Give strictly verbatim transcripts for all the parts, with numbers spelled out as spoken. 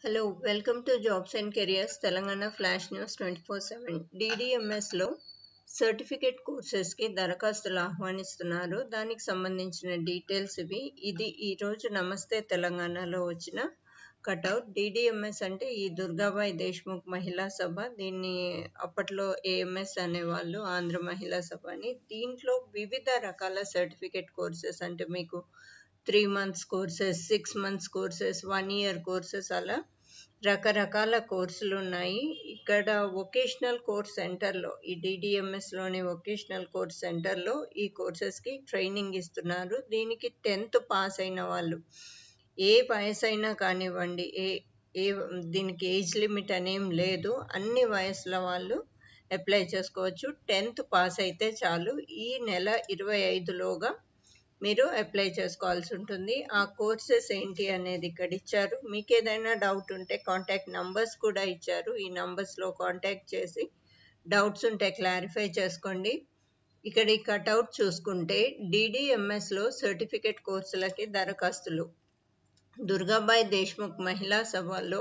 Hello welcome to jobs and careers Telangana flash news twenty four seven డిడిఎంఎస్లో certificate కోర్సెస్కి దరఖాస్తులు ఆహ్వానిస్తున్నారు. దానికి సంబంధించిన డీటెయిల్స్ ఇవి. ఇది ఈరోజు నమస్తే తెలంగాణలో వచ్చిన కటౌట్. డిడిఎంఎస్ అంటే ఈ దుర్గాబాయి దేశ్ముఖ్ మహిళా సభ, దీన్ని అప్పట్లో ఏఎంఎస్ అనేవాళ్ళు, ఆంధ్ర మహిళా సభ అని. దీంట్లో వివిధ రకాల సర్టిఫికేట్ కోర్సెస్ అంటే మీకు three months courses, six months courses, one year courses, అలా రకరకాల కోర్సులు ఉన్నాయి. ఇక్కడ వొకేషనల్ కోర్స్ సెంటర్లో, ఈ డిడిఎంఎస్లోని వొకేషనల్ కోర్స్ సెంటర్లో ఈ కోర్సెస్కి ట్రైనింగ్ ఇస్తున్నారు. దీనికి టెన్త్ పాస్ అయిన వాళ్ళు, ఏ వయసు అయినా కానివ్వండి, ఏ ఏ దీనికి ఏజ్ లిమిట్ అనేం లేదు, అన్ని వయసుల వాళ్ళు అప్లై చేసుకోవచ్చు. టెన్త్ పాస్ అయితే చాలు. ఈ నెల ఇరవై ఐదులోగా మీరు అప్లై చేసుకోవాల్సి ఉంటుంది. ఆ కోర్సెస్ ఏంటి అనేది ఇక్కడ ఇచ్చారు. మీకు ఏదైనా డౌట్ ఉంటే కాంటాక్ట్ నంబర్స్ కూడా ఇచ్చారు. ఈ నంబర్స్లో కాంటాక్ట్ చేసి డౌట్స్ ఉంటే క్లారిఫై చేసుకోండి. ఇక్కడ ఈ కట్అవుట్ చూసుకుంటే డిడిఎంఎస్లో సర్టిఫికేట్ కోర్సులకి దరఖాస్తులు. దుర్గాబాయి దేశ్ముఖ్ మహిళా సభలో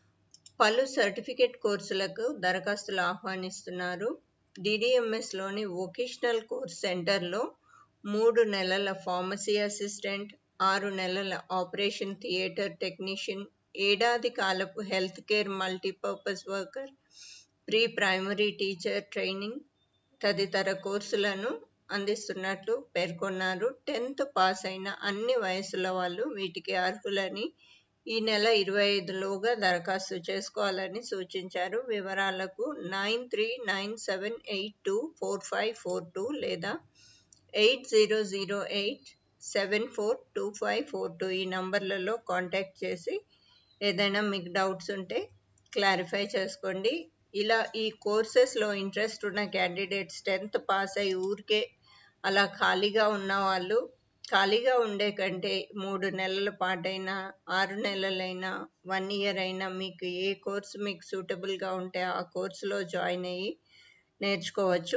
పలు సర్టిఫికేట్ కోర్సులకు దరఖాస్తులు ఆహ్వానిస్తున్నారు. డిడిఎంఎస్లోని వొకేషనల్ కోర్స్ సెంటర్లో మూడు నెలల ఫార్మసీ అసిస్టెంట్, ఆరు నెలల ఆపరేషన్ థియేటర్ టెక్నీషియన్, ఏడాది కాలపు health care multipurpose worker, pre primary teacher training తదితర కోర్సులను అందిస్తున్నట్లు పేర్కొన్నారు. టెన్త్ పాస్ అయిన అన్ని వయసుల వాళ్ళు వీటికి అర్హులని, ఈ నెల ఇరవై ఐదులోగా దరఖాస్తు చేసుకోవాలని సూచించారు. వివరాలకు nine three nine seven eight two four five four two లేదా eight zero zero eight seven four two five four two ఈ నంబర్లలో కాంటాక్ట్ చేసి ఏదైనా మీకు డౌట్స్ ఉంటే క్లారిఫై చేసుకోండి. ఇలా ఈ కోర్సెస్లో ఇంట్రెస్ట్ ఉన్న క్యాండిడేట్స్, టెన్త్ పాస్ అయ్యి ఊరికే అలా ఖాళీగా ఉన్న వాళ్ళు, ఖాళీగా ఉండే కంటే మూడు నెలల పాటైనా, ఆరు నెలలైనా, వన్ ఇయర్ అయినా మీకు ఏ కోర్సు మీకు సూటబుల్గా ఉంటే ఆ కోర్సులో జాయిన్ అయ్యి నేర్చుకోవచ్చు.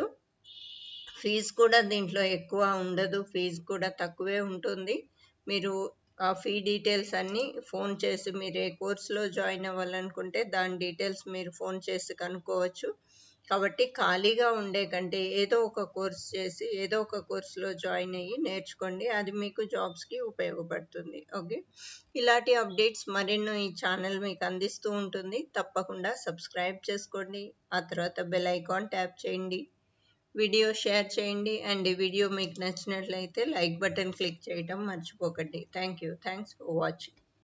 ఫీజు కూడా దీంట్లో ఎక్కువ ఉండదు, ఫీజు కూడా తక్కువే ఉంటుంది. మీరు ఆ ఫీ డీటెయిల్స్ అన్నీ ఫోన్ చేసి, మీరు ఏ కోర్సులో జాయిన్ అవ్వాలనుకుంటే దాని డీటెయిల్స్ మీరు ఫోన్ చేసి కనుక్కోవచ్చు. కాబట్టి ఖాళీగా ఉండే కంటే ఏదో ఒక కోర్స్ చేసి ఏదో ఒక కోర్సులో జాయిన్ అయ్యి నేర్చుకోండి. అది మీకు జాబ్స్కి ఉపయోగపడుతుంది. ఓకే, ఇలాంటి అప్డేట్స్ మరెన్నో ఈ ఛానల్ మీకు అందిస్తూ ఉంటుంది. తప్పకుండా సబ్స్క్రైబ్ చేసుకోండి. ఆ తర్వాత బెల్ ఐకాన్ ట్యాప్ చేయండి. వీడియో షేర్ చేయండి. అండ్ ఈ వీడియో మీకు నచ్చినట్లయితే లైక్ బటన్ క్లిక్ చేయడం మర్చిపోకండి. Thank you. Thanks for watching.